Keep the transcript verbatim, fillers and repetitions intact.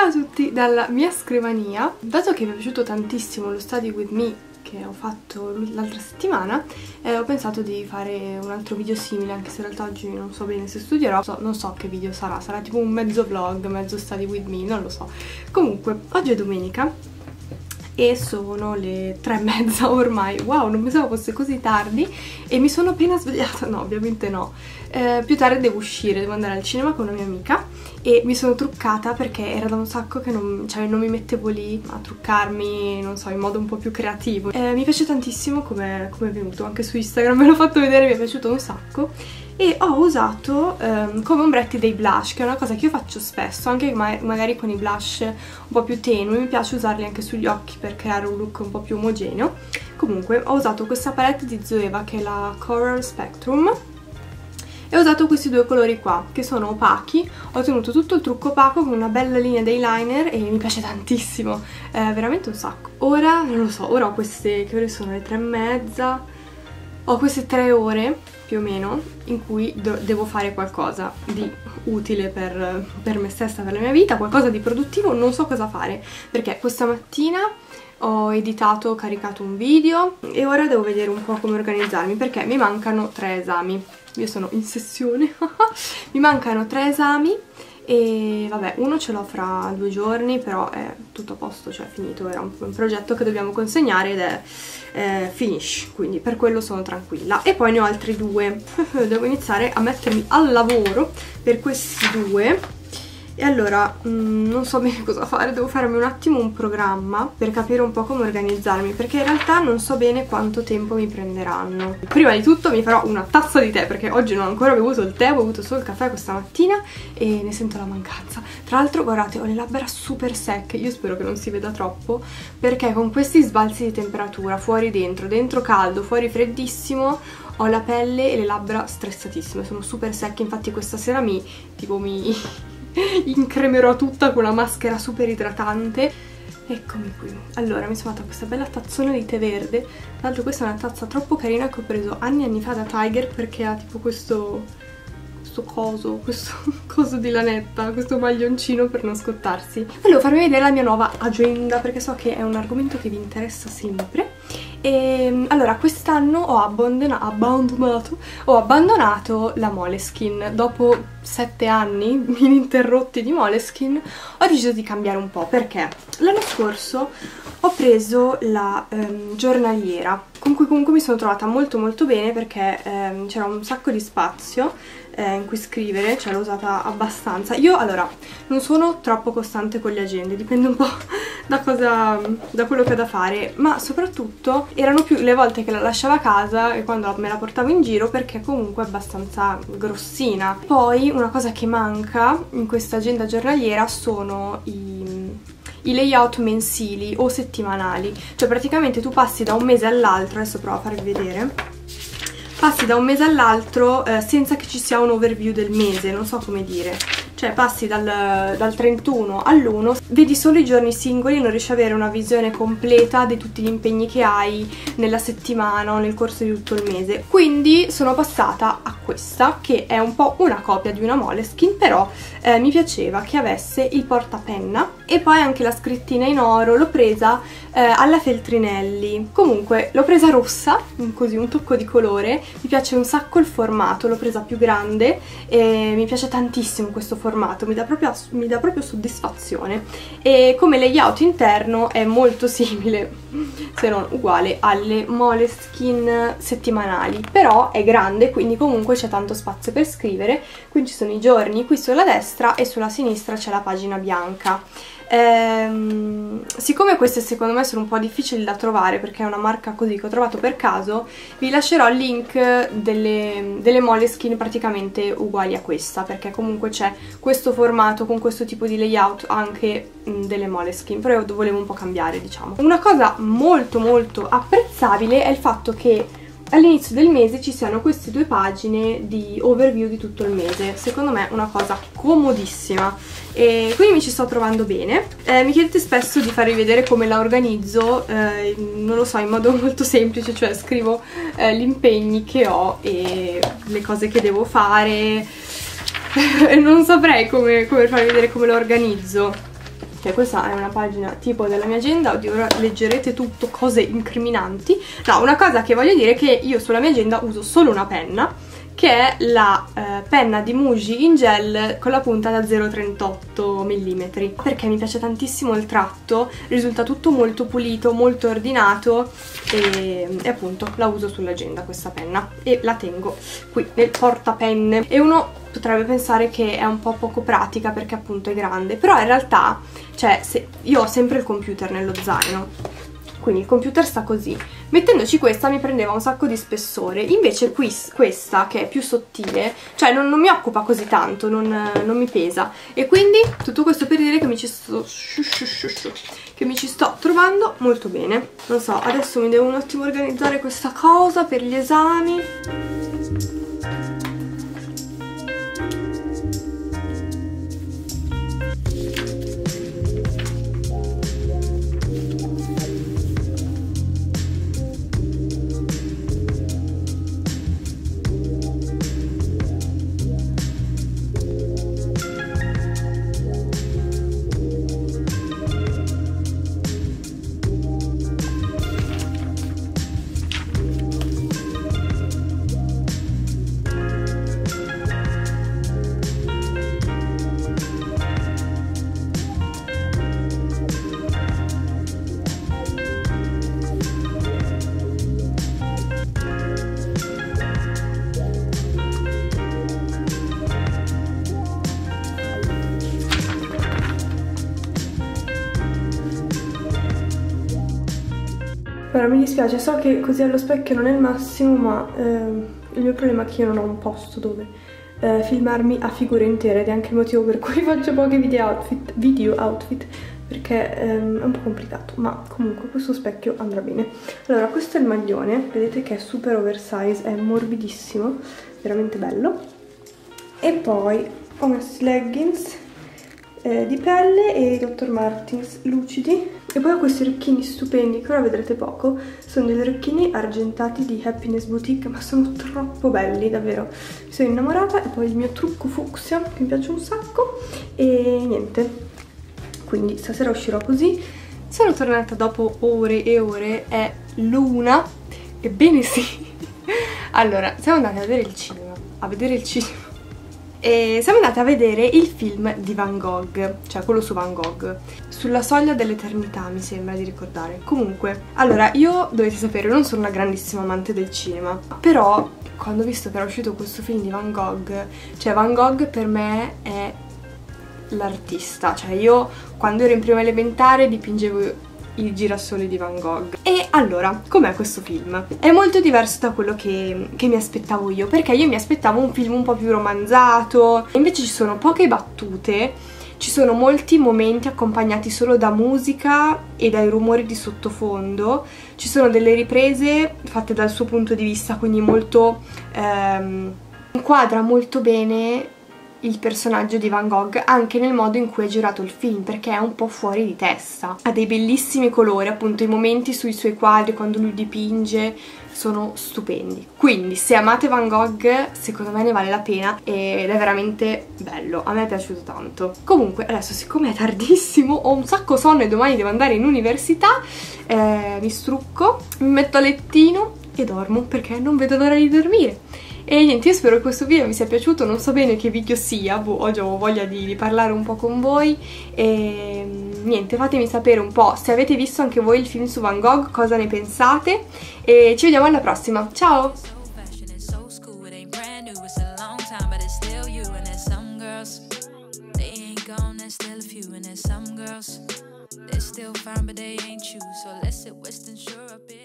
Ciao a tutti dalla mia scrivania. Dato che mi è piaciuto tantissimo lo Study With Me che ho fatto l'altra settimana, eh, ho pensato di fare un altro video simile, anche se in realtà oggi non so bene se studierò, so, non so che video sarà, sarà tipo un mezzo vlog, mezzo Study With Me, non lo so. Comunque, oggi è domenica e sono le tre e mezza ormai. Wow, non pensavo fosse così tardi e mi sono appena svegliata. No, ovviamente no. Eh, più tardi devo uscire, devo andare al cinema con una mia amica e mi sono truccata perché era da un sacco che non, cioè, non mi mettevo lì a truccarmi, non so, in modo un po' più creativo. Eh, mi piace tantissimo come è venuto, anche su Instagram me l'ho fatto vedere, mi è piaciuto un sacco. E ho usato um, come ombretti dei blush, che è una cosa che io faccio spesso, anche ma magari con i blush un po' più tenui, mi piace usarli anche sugli occhi per creare un look un po' più omogeneo. Comunque ho usato questa palette di Zoeva che è la Coral Spectrum e ho usato questi due colori qua che sono opachi. Ho ottenuto tutto il trucco opaco con una bella linea di eyeliner e mi piace tantissimo, eh, veramente un sacco. Ora non lo so, ora ho queste, che ore sono? Le tre e mezza, ho queste tre ore più o meno in cui devo fare qualcosa di utile per, per me stessa, per la mia vita, qualcosa di produttivo. Non so cosa fare perché questa mattina ho editato, ho caricato un video e ora devo vedere un po' come organizzarmi perché mi mancano tre esami. Io sono in sessione. Mi mancano tre esami e vabbè, uno ce l'ho fra due giorni, però è tutto a posto, cioè è finito, era un, un progetto che dobbiamo consegnare ed è eh, finish, quindi per quello sono tranquilla. E poi ne ho altri due. Devo iniziare a mettermi al lavoro per questi due. E allora, mh, non so bene cosa fare, devo farmi un attimo un programma per capire un po' come organizzarmi, perché in realtà non so bene quanto tempo mi prenderanno. Prima di tutto mi farò una tazza di tè, perché oggi non ho ancora bevuto il tè, ho bevuto solo il caffè questa mattina e ne sento la mancanza. Tra l'altro, guardate, ho le labbra super secche, io spero che non si veda troppo, perché con questi sbalzi di temperatura, fuori dentro, dentro caldo, fuori freddissimo, ho la pelle e le labbra stressatissime, sono super secche. Infatti questa sera mi, tipo mi... incremerò tutta con una maschera super idratante. Eccomi qui. Allora, mi sono fatta questa bella tazzona di tè verde. Tra l'altro questa è una tazza troppo carina che ho preso anni e anni fa da Tiger, perché ha tipo questo questo coso, questo coso di lanetta, questo maglioncino per non scottarsi. Volevo farvi vedere la mia nuova agenda perché so che è un argomento che vi interessa sempre. E allora, quest'anno ho abbandona abbandonato ho abbandonato la Moleskine. Dopo sette anni ininterrotti di Moleskine ho deciso di cambiare un po', perché l'anno scorso ho preso la um, giornaliera, con cui comunque mi sono trovata molto molto bene, perché um, c'era un sacco di spazio eh, in cui scrivere, cioè l'ho usata abbastanza. Io allora non sono troppo costante con le agende, dipende un po' da cosa, da quello che ho da fare, ma soprattutto erano più le volte che la lasciavo a casa e quando me la portavo in giro, perché comunque è abbastanza grossina. Poi una cosa che manca in questa agenda giornaliera sono i, i layout mensili o settimanali, cioè praticamente tu passi da un mese all'altro, adesso provo a farvi vedere, passi da un mese all'altro eh, senza che ci sia un overview del mese, non so come dire. Cioè passi dal, dal trentuno all'uno, vedi solo i giorni singoli e non riesci ad avere una visione completa di tutti gli impegni che hai nella settimana o nel corso di tutto il mese. Quindi sono passata a questa, che è un po' una copia di una Moleskine, però eh, mi piaceva che avesse il portapenna e poi anche la scrittina in oro. L'ho presa eh, alla Feltrinelli. Comunque l'ho presa rossa, così un tocco di colore, mi piace un sacco il formato, l'ho presa più grande e mi piace tantissimo questo formato. Mi dà, proprio, mi dà proprio soddisfazione, e come layout interno è molto simile, se non uguale, alle Moleskine settimanali, però è grande, quindi comunque c'è tanto spazio per scrivere. Qui ci sono i giorni, qui sulla destra e sulla sinistra c'è la pagina bianca. Ehm, siccome queste secondo me sono un po' difficili da trovare, perché è una marca così che ho trovato per caso, vi lascerò il link delle, delle Moleskine praticamente uguali a questa, perché comunque c'è questo formato con questo tipo di layout anche mh, delle Moleskine, però io volevo un po' cambiare, diciamo. Una cosa molto molto apprezzabile è il fatto che all'inizio del mese ci siano queste due pagine di overview di tutto il mese. Secondo me è una cosa comodissima e quindi mi ci sto trovando bene. Eh, mi chiedete spesso di farvi vedere come la organizzo, eh, non lo so, in modo molto semplice, cioè scrivo eh, gli impegni che ho e le cose che devo fare. Non saprei come, come farvi vedere come lo organizzo. Cioè questa è una pagina tipo della mia agenda, oddio ora leggerete tutto, cose incriminanti. No, una cosa che voglio dire è che io sulla mia agenda uso solo una penna, che è la eh, penna di Muji in gel con la punta da zero virgola trentotto millimetri, perché mi piace tantissimo il tratto, risulta tutto molto pulito, molto ordinato e, e appunto la uso sull'agenda questa penna e la tengo qui nel portapenne. E uno potrebbe pensare che è un po' poco pratica perché appunto è grande, però in realtà, cioè, se, io ho sempre il computer nello zaino, quindi il computer sta così. Mettendoci questa mi prendeva un sacco di spessore, invece qui, questa che è più sottile, cioè non, non mi occupa così tanto, non, non mi pesa. E quindi tutto questo per dire che mi ci sto che mi ci sto trovando molto bene. Non so, adesso mi devo un attimo organizzare questa cosa per gli esami. Ora mi dispiace, so che così allo specchio non è il massimo, ma ehm, il mio problema è che io non ho un posto dove eh, filmarmi a figure intere ed è anche il motivo per cui faccio pochi video outfit, video outfit perché ehm, è un po' complicato, ma comunque questo specchio andrà bene. Allora, questo è il maglione, vedete che è super oversize, è morbidissimo, veramente bello. E poi ho messo i leggings eh, di pelle e i doctor Martens lucidi. E poi ho questi orecchini stupendi che ora vedrete poco, sono degli orecchini argentati di Happiness Boutique, ma sono troppo belli, davvero, mi sono innamorata. E poi il mio trucco fucsia, che mi piace un sacco, e niente, quindi stasera uscirò così. Sono tornata dopo ore e ore, è l'una, ebbene sì. Allora, siamo andati a vedere il cinema, a vedere il cinema. E siamo andate a vedere il film di Van Gogh, cioè quello su Van Gogh, Sulla soglia dell'eternità mi sembra di ricordare. Comunque, allora io dovete sapere, non sono una grandissima amante del cinema, però quando ho visto che era uscito questo film di Van Gogh, cioè Van Gogh per me è l'artista, cioè io quando ero in prima elementare dipingevo i girasoli di Van Gogh. E allora, com'è questo film? È molto diverso da quello che, che mi aspettavo io, perché io mi aspettavo un film un po' più romanzato, invece ci sono poche battute, ci sono molti momenti accompagnati solo da musica e dai rumori di sottofondo, ci sono delle riprese fatte dal suo punto di vista, quindi molto ehm, inquadra molto bene il personaggio di Van Gogh anche nel modo in cui è girato il film, perché è un po' fuori di testa, ha dei bellissimi colori, appunto i momenti sui suoi quadri quando lui dipinge sono stupendi. Quindi se amate Van Gogh secondo me ne vale la pena ed è veramente bello, a me è piaciuto tanto. Comunque adesso, siccome è tardissimo, ho un sacco sonno e domani devo andare in università, eh, mi strucco, mi metto a lettino e dormo perché non vedo l'ora di dormire. E niente, io spero che questo video vi sia piaciuto, non so bene che video sia, boh, oggi ho voglia di, di parlare un po' con voi e niente, fatemi sapere un po' se avete visto anche voi il film su Van Gogh, cosa ne pensate e ci vediamo alla prossima, ciao! Still fine, but they ain't you. So let's sit west and sure up it.